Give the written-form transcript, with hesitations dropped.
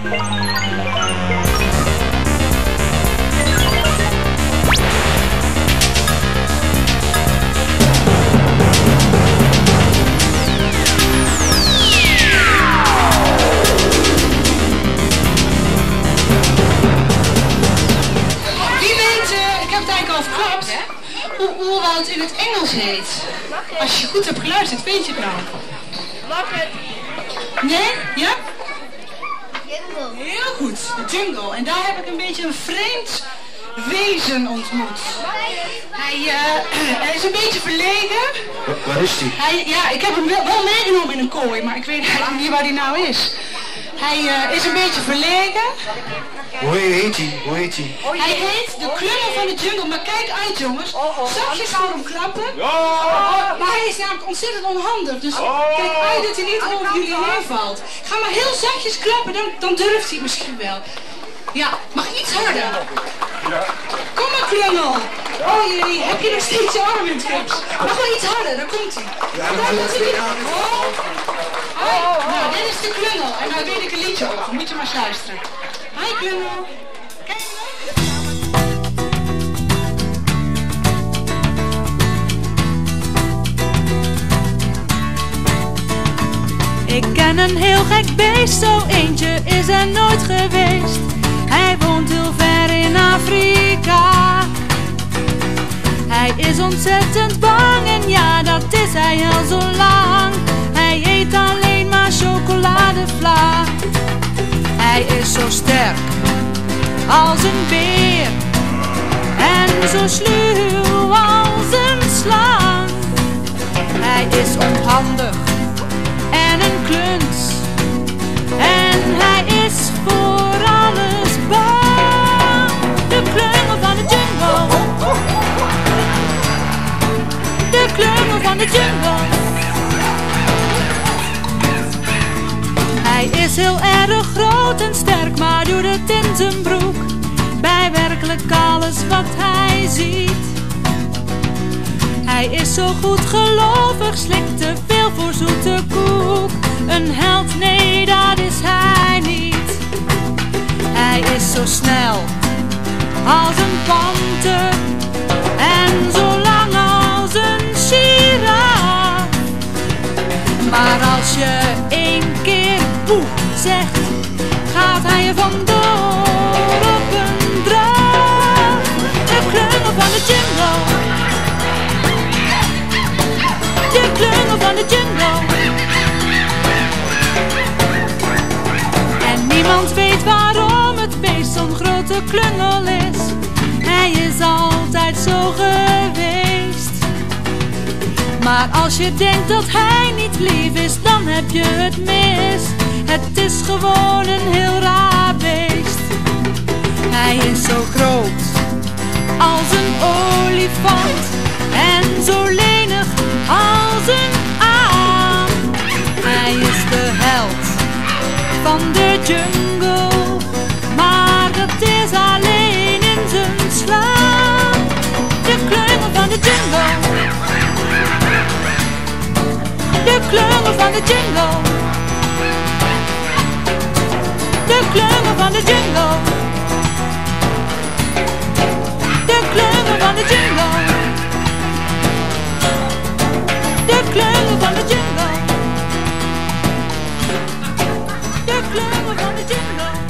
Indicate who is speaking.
Speaker 1: Hoe oerwoud in het Engels heet. Als je goed hebt geluisterd, weet je het nou? Nee? Ja?
Speaker 2: Jungle.
Speaker 1: Heel goed, de jungle. En daar heb ik een beetje een vreemd wezen ontmoet. Hij is een beetje verlegen.
Speaker 3: Waar is die?
Speaker 1: Ja, ik heb hem wel meegenomen in een kooi, maar ik weet eigenlijk niet waar hij nou is. Hij is een beetje verlegen.
Speaker 3: Hoe heet hij? Hoe heet hij?
Speaker 1: Hij heet de klungel van de jungle, maar kijk uit jongens. Zachtjes voor hem klappen. Maar hij is namelijk ontzettend onhandig, dus kijk uit dat hij niet over jullie heen valt. Ga maar heel zachtjes klappen, dan durft hij misschien wel. Ja, mag iets harder. Kom maar klungel. Oh jee, heb je nog steeds je arm in het gips? Mag wel iets harder, dan komt hij. Nou, dit is de klungel en nou weet ik een liedje over, moet je maar eens luisteren. Hi klungel. Kijk je leuk?
Speaker 4: Ik ken een heel gek beest, zo eentje is er nooit geweest. Hij woont heel ver in Afrika. Hij is ontzettend bang en ja, dat is hij al zo lang. Hij eet alleen maar chocoladevla. Hij is zo sterk als een beer en zo sluw als een slang. Hij is onhandig en een kluns en hij is voor alles bang. De klungel van de jungle. De klungel van de jungle. Hij is heel erg groot en sterk, maar doet het in zijn broek bij werkelijk alles wat hij ziet. Hij is zo goed gelovig, slikt te veel voor zoete koek. Een held, nee, dat is hij niet. Hij is zo snel als een panter en zo lang als een giraf. Maar als je één keer poe zegt, gaat hij je vandoor op een draf. De klungel van de jungle. De klungel van de jungle. En niemand weet waarom het beest zo'n grote klungel is. Hij is altijd zo geweest. Maar als je denkt dat hij niet lief is, dan heb je het mis. Het is gewoon een heel raar beest. Hij is zo groot als een olifant en zo lenig als een aap. Hij is de held van de jungle, maar dat is alleen in zijn slaap. De klungel van de jungle. De klungel van de jungle. De klungel van de jungle. De klungel van de jungle. De klungel van de jungle. De klungel van de jungle.